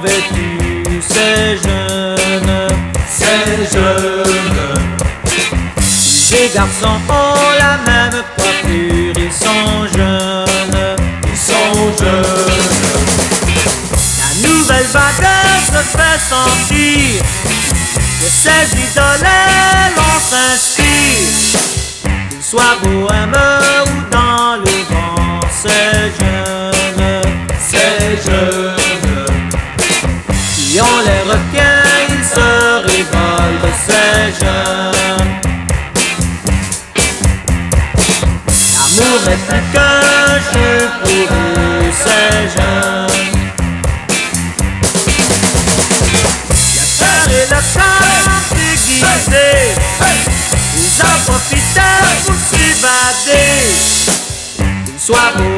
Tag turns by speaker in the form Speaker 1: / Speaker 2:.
Speaker 1: vêtus, ces jeunes,
Speaker 2: ces jeunes.
Speaker 1: Les garçons ont la même coiffure, ils sont jeunes,
Speaker 2: ils sont jeunes.
Speaker 1: La nouvelle vague se fait sentir, de ces idoles l'on s'inspire. Qu'ils soient bohèmes ou dans le vent, ces jeunes qui ont les requins, ils se révoltent, ces jeunes. L'amour n'est plus qu'un jeu pour eux, ces jeunes. La chair et le corps déguisés, ils en profitaient pour s'évader. Qu'ils soient beaux